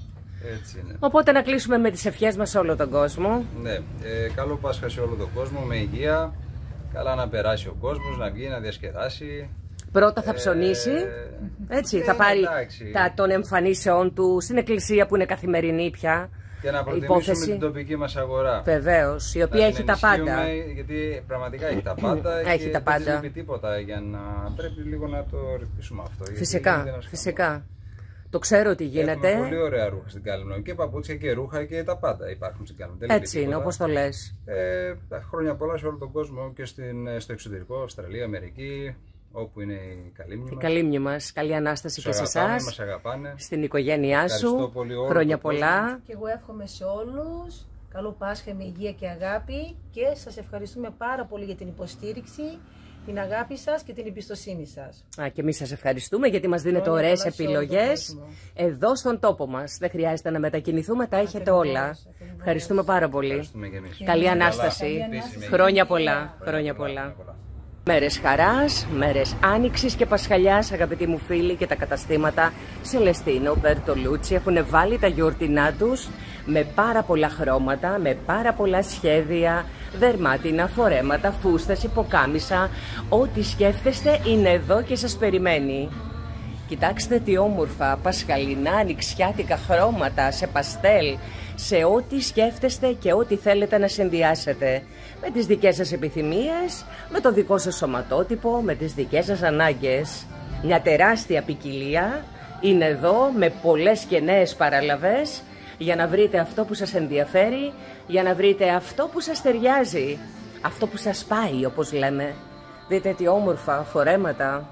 Έτσι είναι. Οπότε να κλείσουμε με τις ευχές μας σε όλο τον κόσμο. Ναι, ε, καλό Πάσχα σε όλο τον κόσμο, με υγεία, καλά να περάσει ο κόσμος, να βγει, να διασκεδάσει. Πρώτα θα ψωνίσει, ε, έτσι, ε, θα πάρει τα των εμφανίσεων του στην εκκλησία που είναι καθημερινή πια. Και να προτιμήσουμε υπόθεση. Την τοπική μας αγορά. Βεβαίως, η οποία έχει τα πάντα. Γιατί πραγματικά έχει τα πάντα έχει και τα πάντα. δεν λείπει τίποτα για να πρέπει λίγο να το ρυθμίσουμε αυτό. Φυσικά, φυσικά. Το ξέρω ότι γίνεται. Έχουμε πολύ ωραία ρούχα στην Κάλυμνο. Και παπούτσια και ρούχα και τα πάντα υπάρχουν στην Κάλυμνο. Έτσι είναι, όπως το λες. Ε, χρόνια πολλά σε όλο τον κόσμο και στην, στο εξωτερικό, Αυστραλία, Αμερική. Όπου είναι η καλύμνη μας. Η καλύμνη μας. Καλή Ανάσταση και σε εσάς. Μας αγαπάνε. Στην οικογένειά σου. Χρόνια πολλά. Και εγώ εύχομαι σε όλους καλό Πάσχα με υγεία και αγάπη. Και σας ευχαριστούμε πάρα πολύ για την υποστήριξη, την αγάπη σας και την εμπιστοσύνη σας. Α, και εμείς σας ευχαριστούμε γιατί μας δίνετε ωραίες επιλογές εδώ στον τόπο μας. Δεν χρειάζεται να μετακινηθούμε, τα έχετε ακριβώς, όλα. ακριβώς. Ευχαριστούμε πάρα πολύ. Ευχαριστούμε και εμείς. Καλή Ανάσταση. Χρόνια πολλά. Χρόνια πολλά. Μέρες χαράς, μέρες άνοιξης και πασχαλιάς, αγαπητοί μου φίλοι, και τα καταστήματα Σελεστίνο, Μπερτολούτσι έχουν βάλει τα γιορτινά τους με πάρα πολλά χρώματα, με πάρα πολλά σχέδια, δερμάτινα, φορέματα, φούστες, υποκάμισα. Ό,τι σκέφτεστε είναι εδώ και σας περιμένει. Κοιτάξτε τι όμορφα πασχαλινά, ανοιξιάτικα χρώματα σε παστέλ, σε ό,τι σκέφτεστε και ό,τι θέλετε να συνδυάσετε. Με τις δικές σας επιθυμίες, με το δικό σας σωματότυπο, με τις δικές σας ανάγκες. Μια τεράστια ποικιλία είναι εδώ με πολλές και νέες παραλαβές για να βρείτε αυτό που σας ενδιαφέρει, για να βρείτε αυτό που σας ταιριάζει, αυτό που σας πάει όπως λέμε. Δείτε τι όμορφα φορέματα.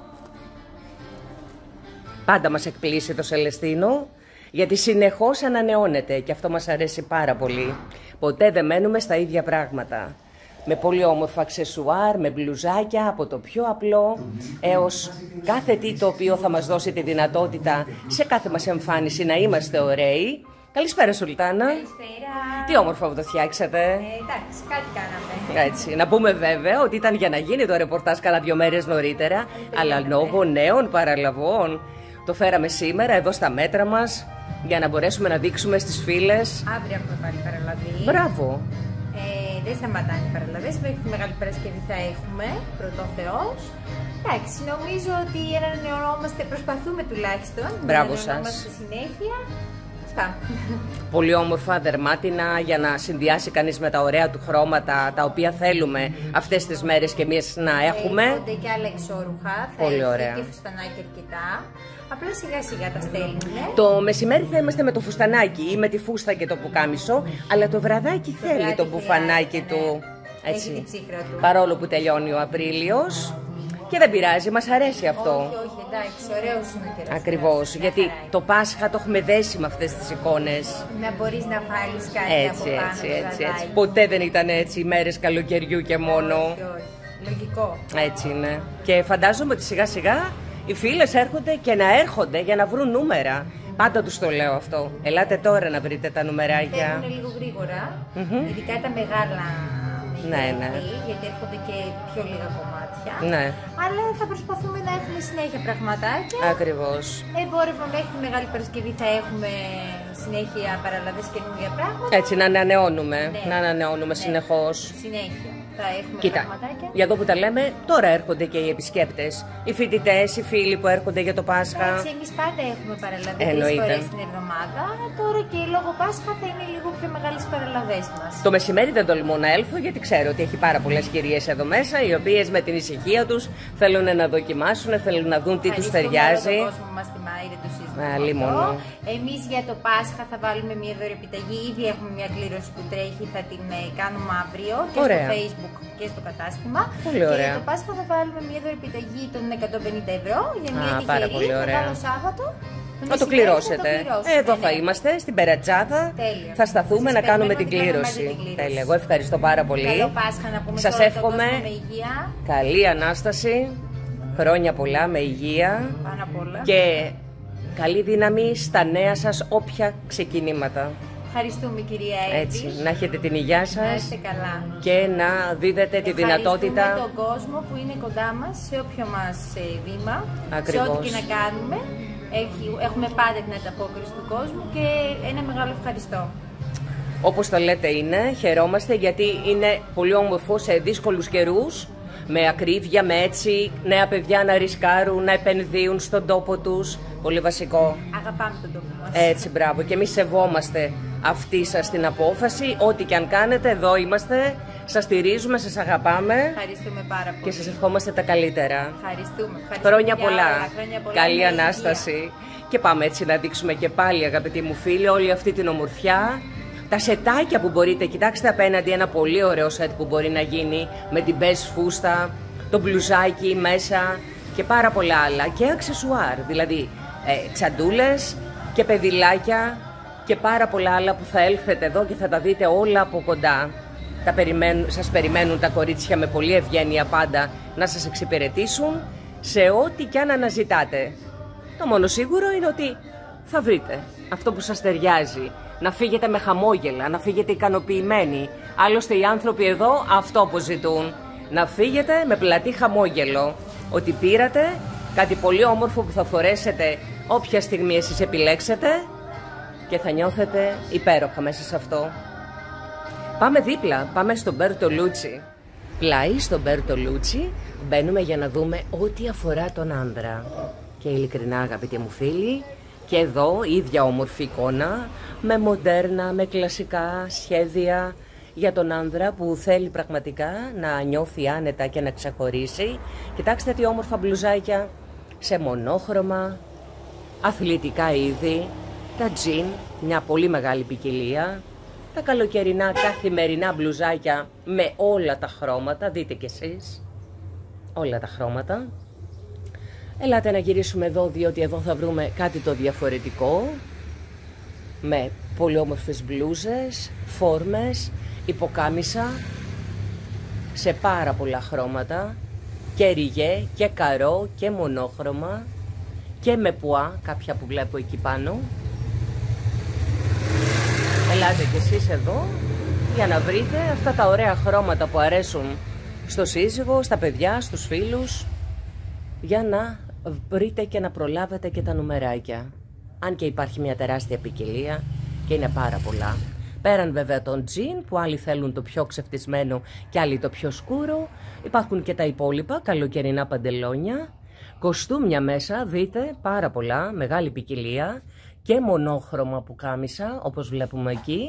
Πάντα μας εκπλήσει το Σελεστίνο, γιατί συνεχώς ανανεώνεται και αυτό μας αρέσει πάρα πολύ. Ποτέ δεν μένουμε στα ίδια πράγματα. Με πολύ όμορφα αξεσουάρ, με μπλουζάκια, από το πιο απλό έως κάθε τι το οποίο θα μας δώσει τη δυνατότητα σε κάθε μας εμφάνιση να είμαστε ωραίοι. Καλησπέρα, Σουλτάνα. Καλησπέρα. Τι όμορφα που το φτιάξατε. Ε, εντάξει, κάτι κάναμε. Έτσι. Να πούμε βέβαια ότι ήταν για να γίνει το ρεπορτάζ κάνα δύο μέρες νωρίτερα, αλλά λόγω νέων παραλαβών το φέραμε σήμερα εδώ στα μέτρα μας για να μπορέσουμε να δείξουμε στις φίλες. Αύριο έχουμε πάλι παραλαβή. Μπράβο. Ε, δεν σταματάνε οι παραλαβές. Μέχρι τη Μεγάλη Παρασκευή θα έχουμε, πρώτο Θεός. Εντάξει, νομίζω ότι ανανεωνόμαστε, προσπαθούμε τουλάχιστον. Μπράβο να σας. ανανεωνόμαστε συνέχεια. Αυτά. Πολύ όμορφα δερμάτινα για να συνδυάσει κανείς με τα ωραία του χρώματα τα οποία θέλουμε αυτές τις μέρες και εμείς να έχουμε. Έρχονται και άλλα εξώρουχα, θα πολύ έχει ωραία. και φουστανάκι αρκετά. Απλά σιγά σιγά τα στέλνουμε. Το μεσημέρι θα είμαστε με το φουστανάκι ή με τη φούστα και το πουκάμισο, αλλά το βραδάκι Το θέλει βράδυ το μπουφανάκι χρειάζεται, του. ναι. Έχει την ψύχρα του. Παρόλο που τελειώνει ο Απρίλιος. Και δεν πειράζει, μας αρέσει αυτό. Όχι, όχι, εντάξει, ωραίος είναι ο καιρός. Ακριβώς, Μια γιατί χαρά είναι. το Πάσχα το έχουμε δέσει με αυτές τις εικόνες. Να μπορείς να βάλεις κάτι Έτσι, από πάνω έτσι, το έτσι, έτσι. βραδάκι. Ποτέ δεν ήταν έτσι οι μέρες καλοκαιριού και μόνο. Όχι, όχι. Λογικό. Έτσι είναι. Και φαντάζομαι ότι σιγά σιγά οι φίλες έρχονται και να έρχονται για να βρουν νούμερα. Πάντα τους το λέω αυτό. Ελάτε τώρα να βρείτε τα νουμεράκια. Φεύγουν λίγο γρήγορα, ειδικά τα μεγάλα Ναι, μεγέθη, ναι. γιατί έρχονται και πιο λίγα κομμάτια. Ναι, Αλλά θα προσπαθούμε να έχουμε συνέχεια πραγματάκια. ακριβώς. Εμπόρευμα μέχρι τη Μεγάλη Παρασκευή θα έχουμε συνέχεια παραλαβές καινούργια πράγματα. Έτσι να ανανεώνουμε, Ναι. να ανανεώνουμε Ναι. συνεχώς. Συνέχεια θα έχουμε Κοίτα, πραγματάκια. για εδώ που τα λέμε, τώρα έρχονται και οι επισκέπτες. Οι φοιτητές, οι φίλοι που έρχονται για το Πάσχα. Εντάξει, εμείς πάντα έχουμε παραλαβές τρεις Εννοείται. φορές την εβδομάδα. Τώρα και λόγω Πάσχα θα είναι λίγο πιο μεγάλες οι παραλαβές μας. Το μεσημέρι δεν τολμώ να έλθω γιατί ξέρω ότι έχει πάρα πολλές κυρίες εδώ μέσα οι οποίες με την ησυχία τους θέλουν να δοκιμάσουν, θέλουν να δουν τι τους ταιριάζει. Τον κόσμο μας τιμάει, δεν το συζητάμε. Α, λίμωνο. Εμείς για το Πάσχα θα βάλουμε μια δωρεπιταγή. Ήδη έχουμε μια κλήρωση που τρέχει, θα την ε, κάνουμε αύριο και Ωραία. στο Facebook και στο κατάστημα. Πολύ Και ωραία. για το Πάσχα θα βάλουμε μια δωρεπιταγή των εκατόν πενήντα ευρώ για μια Α, πάρα τυχερή, πολύ ωραία. Μεγάλο Σάββατο. Να το κληρώσετε. Εδώ θα ναι. είμαστε, στην Περατσάδα. Τέλεια. Θα σταθούμε Σας να κάνουμε περιμένω την να κάνουμε κλήρωση. μαζί την κλήρωση. Τέλεια. Εγώ ευχαριστώ πάρα πολύ. Καλό Πάσχα να πούμε Σας σε όλο τον εύχομαι κόσμο με υγεία. καλή Ανάσταση, χρόνια πολλά με υγεία Πάνω απ' όλα. και καλή δύναμη στα νέα σας όποια ξεκινήματα. Ευχαριστούμε κυρία Εύη. Έτσι, να έχετε την υγεία Να σας είστε καλά. και να δίδετε τη δυνατότητα. Ευχαριστούμε τον κόσμο που είναι κοντά μας σε όποιο μας ε, βήμα, Ακριβώς. σε ό,τι και να κάνουμε. Έχει, έχουμε πάντα την ανταπόκριση του κόσμου και ένα μεγάλο ευχαριστώ. Όπως το λέτε είναι, χαιρόμαστε γιατί είναι πολύ όμορφο σε δύσκολους καιρούς, με ακρίβεια, με έτσι νέα παιδιά να ρισκάρουν, να επενδύουν στον τόπο τους. Πολύ βασικό. Αγαπάμε τον τόπο μας. Έτσι, μπράβο. Και εμείς σεβόμαστε αυτή σας την απόφαση. Ό,τι και αν κάνετε, εδώ είμαστε. Σας στηρίζουμε, σας αγαπάμε Ευχαριστούμε πάρα πολύ. και σας ευχόμαστε τα καλύτερα. Ευχαριστούμε. Ευχαριστούμε Χρόνια για πολλά. όλα. Χρόνια πολλά. Καλή Με Ανάσταση. Και πάμε έτσι να δείξουμε και πάλι, αγαπητοί μου φίλοι, όλη αυτή την ομορφιά. Τα σετάκια που μπορείτε, κοιτάξτε απέναντι ένα πολύ ωραίο σετ που μπορεί να γίνει με την μπες φούστα, το μπλουζάκι μέσα και πάρα πολλά άλλα. Και αξεσουάρ, δηλαδή ε, τσαντούλες και παιδιλάκια και πάρα πολλά άλλα που θα έλθετε εδώ και θα τα δείτε όλα από κοντά. Τα περιμένουν, σας περιμένουν τα κορίτσια με πολύ ευγένεια πάντα να σας εξυπηρετήσουν σε ό,τι κι αν αναζητάτε. Το μόνο σίγουρο είναι ότι θα βρείτε αυτό που σας ταιριάζει. Να φύγετε με χαμόγελα, να φύγετε ικανοποιημένοι. Άλλωστε οι άνθρωποι εδώ αυτό αποζητούν. Να φύγετε με πλατή χαμόγελο. Ότι πήρατε κάτι πολύ όμορφο που θα φορέσετε όποια στιγμή εσείς επιλέξετε και θα νιώθετε υπέροχα μέσα σε αυτό. Πάμε δίπλα, πάμε στον Μπερτολούτσι. Πλάι στον Μπερτολούτσι μπαίνουμε για να δούμε ό,τι αφορά τον άνδρα. Και ειλικρινά, αγαπητοί μου φίλοι, και εδώ η ίδια όμορφη εικόνα, με μοντέρνα, με κλασικά σχέδια για τον άνδρα που θέλει πραγματικά να νιώθει άνετα και να ξεχωρίσει. Κοιτάξτε τι όμορφα μπλουζάκια σε μονόχρωμα, αθλητικά είδη, τα τζιν, μια πολύ μεγάλη ποικιλία, τα καλοκαιρινά καθημερινά μπλουζάκια με όλα τα χρώματα, δείτε κι εσείς, όλα τα χρώματα. Ελάτε να γυρίσουμε εδώ, διότι εδώ θα βρούμε κάτι το διαφορετικό, με πολύ όμορφες μπλούζες, φόρμες, υποκάμισα, σε πάρα πολλά χρώματα, και ριγέ και καρό και μονόχρωμα και με πουά, κάποια που βλέπω εκεί πάνω. Ελάτε κι εσείς εδώ για να βρείτε αυτά τα ωραία χρώματα που αρέσουν στο σύζυγο, στα παιδιά, στους φίλους, για να βρείτε και να προλάβετε και τα νουμεράκια. Αν και υπάρχει μια τεράστια ποικιλία και είναι πάρα πολλά. Πέραν βέβαια των τζιν, που άλλοι θέλουν το πιο ξεφτισμένο και άλλοι το πιο σκούρο, υπάρχουν και τα υπόλοιπα καλοκαιρινά παντελόνια. Κοστούμια μέσα, δείτε, πάρα πολλά, μεγάλη ποικιλία και μονόχρωμα πουκάμισα, όπως βλέπουμε εκεί.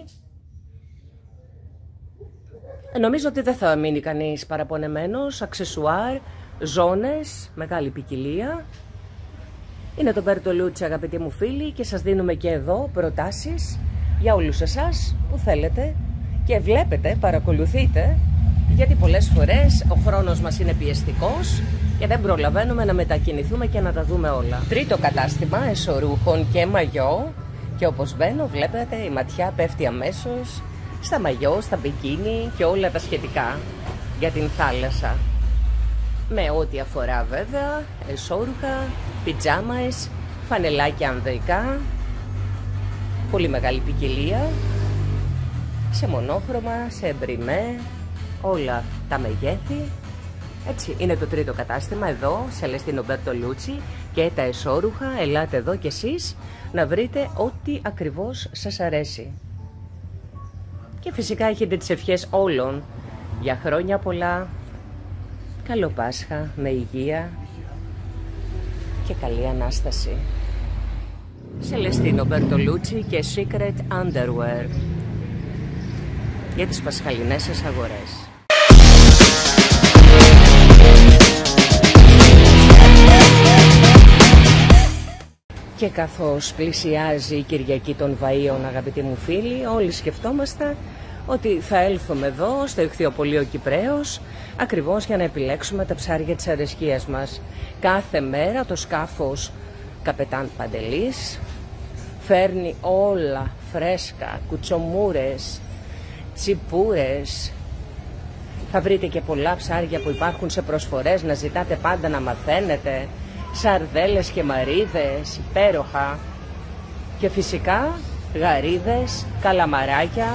Ε, νομίζω ότι δεν θα μείνει κανείς παραπονεμένος. Αξεσουάρ, ζώνες, μεγάλη ποικιλία. Είναι το Μπερτολούτσι, αγαπητοί μου φίλοι, και σας δίνουμε και εδώ προτάσεις για όλους εσάς που θέλετε και βλέπετε, παρακολουθείτε, γιατί πολλές φορές ο χρόνος μας είναι πιεστικός και δεν προλαβαίνουμε να μετακινηθούμε και να τα δούμε όλα. Τρίτο κατάστημα εσωρούχων και μαγιό, και όπως μπαίνω βλέπετε η ματιά πέφτει αμέσως στα μαγιό, στα μπικίνι και όλα τα σχετικά για την θάλασσα. Με ό,τι αφορά βέβαια εσώρουχα, πιτζάμες, φανελάκια ανδρικά, πολύ μεγάλη ποικιλία, σε μονόχρωμα, σε μπριμέ, όλα τα μεγέθη. Έτσι, είναι το τρίτο κατάστημα εδώ, Σελεστίνο Μπερτολούτσι, και τα εσώρουχα. Ελάτε εδώ κι εσείς να βρείτε ό,τι ακριβώς σας αρέσει. Και φυσικά έχετε τις ευχές όλων για χρόνια πολλά, καλό Πάσχα, με υγεία και καλή Ανάσταση. Σελεστίνο Μπερτολούτσι και Secret Underwear για τις πασχαλινές σας αγορές. Και καθώς πλησιάζει η Κυριακή των Βαΐων, αγαπητοί μου φίλοι, όλοι σκεφτόμαστε ότι θα έλθουμε εδώ στο Ιχθυοπωλείο Κυπραίος ακριβώς για να επιλέξουμε τα ψάρια της αρεσκίας μας. Κάθε μέρα το σκάφος Καπετάν Παντελής φέρνει όλα φρέσκα, κουτσομούρες, τσιπούρες. Θα βρείτε και πολλά ψάρια που υπάρχουν σε προσφορές, να ζητάτε πάντα να μαθαίνετε. Σαρδέλες και μαρίδες, υπέροχα. Και φυσικά γαρίδες, καλαμαράκια,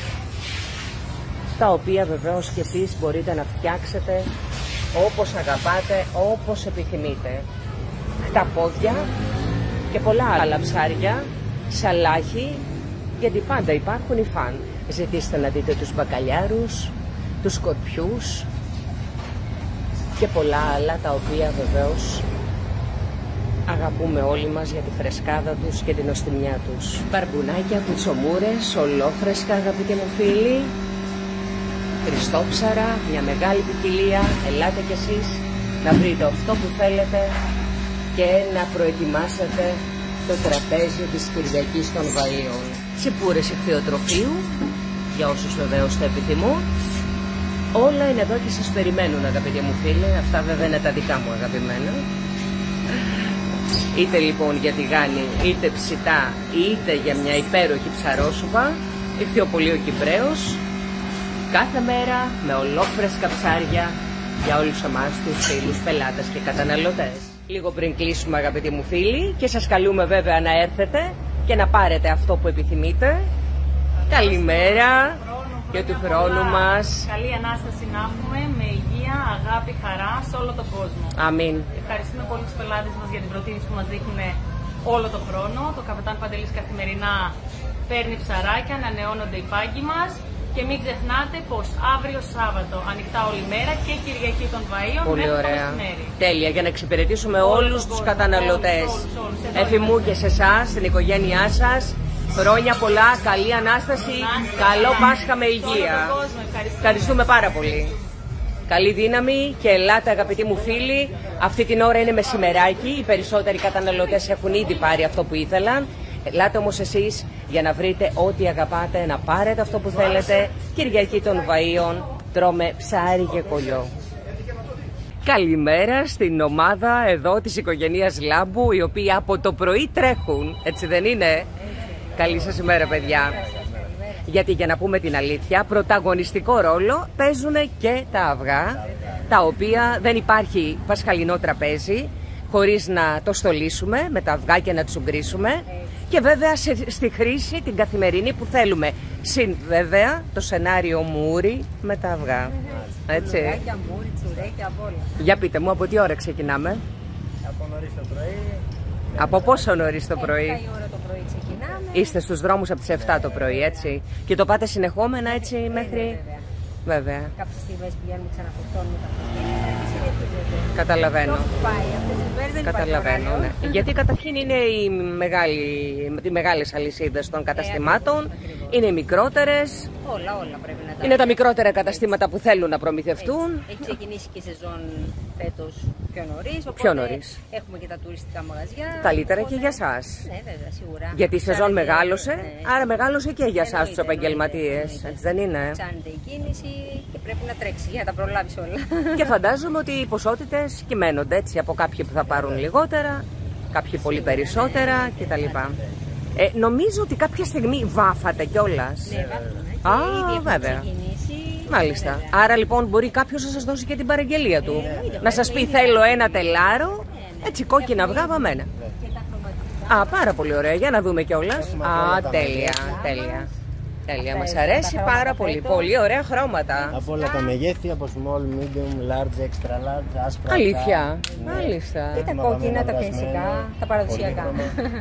τα οποία βεβαίως και εσείς μπορείτε να φτιάξετε όπως αγαπάτε, όπως επιθυμείτε. Χταπόδια και πολλά άλλα ψάρια, σαλάχι, γιατί πάντα υπάρχουν οι φαν. Ζητήστε να δείτε τους μπακαλιάρους, τους σκορπιούς και πολλά άλλα, τα οποία βεβαίως αγαπούμε όλοι μας για τη φρεσκάδα τους και την οστιμιά τους. Μπαρμπουνάκια, κουτσομούρες, ολόφρεσκα, αγαπητοί μου φίλοι. Χριστόψαρα, μια μεγάλη ποικιλία. Ελάτε κι εσείς να βρείτε αυτό που θέλετε και να προετοιμάσετε το τραπέζι της Κυριακής των Βαΐων. Τσιπούρες ηχθειοτροφείου, για όσους βεβαίως το επιθυμούν. Όλα είναι εδώ και σας περιμένουν, αγαπητοί μου φίλοι. Αυτά βέβαια είναι τα δικά μου αγαπημένα. Είτε λοιπόν για τηγάνι, είτε ψητά, είτε για μια υπέροχη ψαρόσουπα, Ιχθυοπωλείο Κυπραίος, κάθε μέρα με ολόφρεσκα ψάρια για όλους εμάς τους φίλους πελάτες και καταναλωτές. Λίγο πριν κλείσουμε, αγαπητοί μου φίλοι, και σας καλούμε βέβαια να έρθετε και να πάρετε αυτό που επιθυμείτε. Καλημέρα και του χρόνου μας. Καλή Ανάσταση να έχουμε, με υγεία, αγάπη, χαρά σε όλο τον κόσμο. Αμήν. Ευχαριστούμε πολύ τους πελάτες μας για την προτίμηση που μας δείχνουν όλο τον χρόνο. Το Καπετάν Παντελής καθημερινά παίρνει ψαράκια, ανανεώνονται οι πάγκοι μας. Και μην ξεχνάτε πως αύριο Σάββατο ανοιχτά όλη μέρα και Κυριακή των Βαΐων πολύ μέχρι ωραία. το μεσημέρι. Τέλεια, για να εξυπηρετήσουμε Όλο όλους τους καταναλωτές. Εφημού και σε εσάς, στην οικογένειά σας. Χρόνια πολλά, καλή Ανάσταση, καλό Πάσχα με υγεία. Ευχαριστούμε πάρα πολύ. Καλή δύναμη και ελάτε, αγαπητοί μου φίλοι. Αυτή την ώρα είναι μεσημεράκι, οι περισσότεροι καταναλωτές έχουν ήδη πάρει αυτό που ήθελαν. Ελάτε όμως εσείς για να βρείτε ό,τι αγαπάτε, να πάρετε αυτό που θέλετε. Κυριακή των Βαΐων, τρώμε ψάρι και κολλιό. Καλημέρα στην ομάδα εδώ της οικογένειας Λάμπου, οι οποίοι από το πρωί τρέχουν, έτσι δεν είναι? Καλή σας ημέρα, παιδιά. Γιατί για να πούμε την αλήθεια, πρωταγωνιστικό ρόλο παίζουν και τα αυγά, τα οποία δεν υπάρχει πασχαλινό τραπέζι χωρίς να το στολίσουμε με τα αυγά και να τσουγκρίσουμε. Και βέβαια στη χρήση την καθημερινή που θέλουμε. Συν βέβαια το σενάριο μούρι με τα αυγά. Έτσι. Μούρι, τσουρέκια, απ' όλα. Για πείτε μου, από τι ώρα ξεκινάμε? Από νωρίς το πρωί, Από πόσο νωρίς το πρωί? επτά η ώρα το πρωί ξεκινάμε. Είστε στους δρόμους από τις επτά το πρωί, έτσι. Και το πάτε συνεχόμενα έτσι μέχρι... Βέβαια. Βέβαια. Κάποιες στιγμές πηγαίνουμε, ξαναφορτώνουμε τα αυτοκίνητα και συνεχίζεται. Καταλαβαίνω. Το πάει αυτές τις μέρες, δεν Καταλαβαίνω, υπάρχει ναι. Γιατί καταρχήν είναι οι, μεγάλοι, οι μεγάλες αλυσίδες των καταστημάτων, ε, είναι οι μικρότερες. Όλα, όλα πρέπει να τα Είναι τα μικρότερα καταστήματα που θέλουν να προμηθευτούν. Έχει ξεκινήσει και η σεζόν φέτος πιο νωρίς, οπότε Πιο νωρίς. έχουμε και τα τουριστικά μαγαζιά. Καλύτερα οπότε... και για εσάς. Ναι, βέβαια, σίγουρα. Γιατί η σεζόν μεγάλωσε, ναι. άρα μεγάλωσε και για εσάς τους Εννοείται, επαγγελματίες. εννοείται. Έτσι δεν είναι? Αυξάνεται η κίνηση και πρέπει να τρέξει για να τα προλάβεις όλα. Και φαντάζομαι ότι οι ποσότητες κυμαίνονται έτσι από κάποιοι που θα πάρουν λιγότερα, κάποιοι πολύ περισσότερα κτλ. Ε, νομίζω ότι κάποια στιγμή βάφατε κιόλας. Ναι, βάφουμε. Α, και ήδη βέβαια. έχουμε ξεκινήσει. Μάλιστα. Βέβαια. Άρα λοιπόν μπορεί κάποιος να σας δώσει και την παραγγελία του. Ε, να σας πει θέλω ένα τελάρο, έτσι κόκκινα αυγά βαμμένα. Και τα χρωματικά. Α, πάρα πολύ ωραία. Για να δούμε κιόλας. Α, τέλεια, τέλεια. Τέλεια, μας αρέσει πάρα πολύ. Πολύ ωραία χρώματα. Από όλα τα μεγέθη, από small, medium, large, extra large, άσπρα. Αλήθεια. Ναι. Μάλιστα. Και τα κόκκινα, τα κλασικά, τα παραδοσιακά.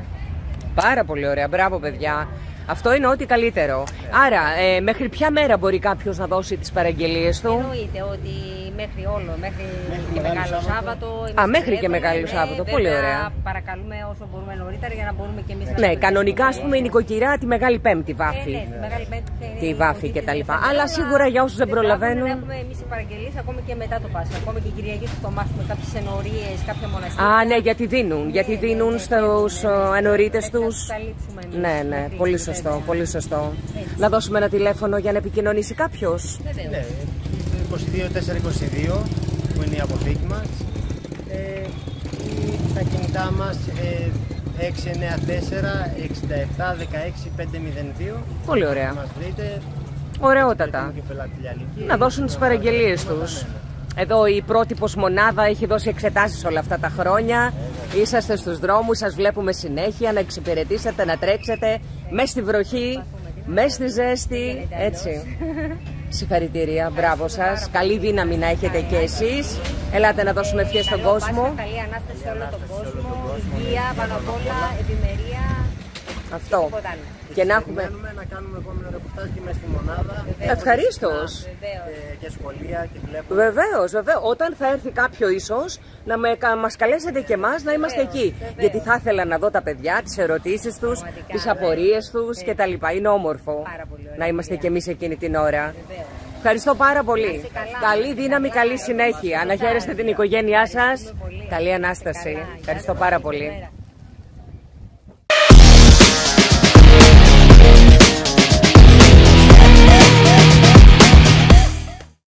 Πάρα πολύ ωραία. Μπράβο, παιδιά. Αυτό είναι ό,τι καλύτερο. Άρα, ε, μέχρι ποια μέρα μπορεί κάποιος να δώσει τις παραγγελίες του? Εννοείται ότι μέχρι όλο, μέχρι, μέχρι και Μεγάλο Σάββατο. Σάββατο Α, μέχρι και Μεγάλο Σάββατο. Ναι, πολύ βέβαια, ωραία. Παρακαλούμε όσο μπορούμε νωρίτερα για να μπορούμε και εμείς να... Ναι, κανονικά ας πούμε η νοικοκυρά τη Μεγάλη Πέμπτη βάφει. Ε, ναι, τη Μεγάλη Πέμπτη θα είναι Τη η βάφη κοντή και τα της λοιπά. Δευτέρα, Αλλά σίγουρα για όσους δεν προλαβαίνουν. Να έχουμε εμείς οι παραγγελίες ακόμη και μετά το Πάσχα. Ακόμη και Κυριακή του Θωμάσου, κάποιες ενορίες, κάποια μοναστήρια. Α, ναι, γιατί δίνουν. Ναι, γιατί ναι, δίνουν ναι, στους ναι, ναι, ναι. ενορίτες Πρέπει να τους. τους καλύψουμε εμείς Ναι, ναι, μέχρι πολύ εκεί, σωστό, βέβαια. πολύ σωστό. Έτσι. Να δώσουμε ένα τηλέφωνο για να επικοινωνήσει κάποιος. Βεβαίως. Ναι, είκοσι δύο τετρακόσια είκοσι δύο που είναι η αποθήκη μας. Ε, τα κινητά μας ε, έξι εννέα τέσσερα εξήντα επτά δεκαέξι πεντακόσια δύο. Πολύ ωραία. Μας βρείτε. Ωραιότατα. Και πελατηλιαλική. Να δώσουν τις παραγγελίες τους. Εδώ η πρότυπος μονάδα έχει δώσει εξετάσεις όλα αυτά τα χρόνια. Είσαστε στους δρόμους, σας βλέπουμε συνέχεια να εξυπηρετήσετε, να τρέξετε μες στη βροχή, μες στη ζέστη, έτσι. Συγχαρητήρια, μπράβο σας. Καλή δύναμη να έχετε και εσείς. Ελάτε να δώσουμε ευχές στον κόσμο. Καλή Ανάσταση σε όλο τον κόσμο, υγεία, πάνω απ' όλα, ευημερία. Αυτό. Και να έχουμε... Περιμένουμε να κάνουμε επόμενο ρεπορτάζ και μες στη μονάδα. Ευχαρίστως. Και, και σχολεία και βλέπω. Βεβαίως, βεβαίως. Όταν θα έρθει κάποιο ίσως να με, μας καλέσετε και εμάς να είμαστε εκεί. Βεβαίως. Γιατί θα ήθελα να δω τα παιδιά, τις ερωτήσεις τους, Πραγματικά, τις βέβαια. απορίες τους κτλ. Είναι όμορφο Πάρα πολύ ωραία, να είμαστε παιδιά. κι εμείς εκείνη την ώρα. Βεβαίως. Ευχαριστώ πάρα πολύ. είστε καλά. Καλή δύναμη, Καλά. καλή συνέχεια. Να χαίρεστε την οικογένειά σας. Ευχαριστούμε πολύ. Καλή Ανάσταση. Καλά. Ευχαριστώ Γεια πάρα σας. πολύ. Καλημέρα.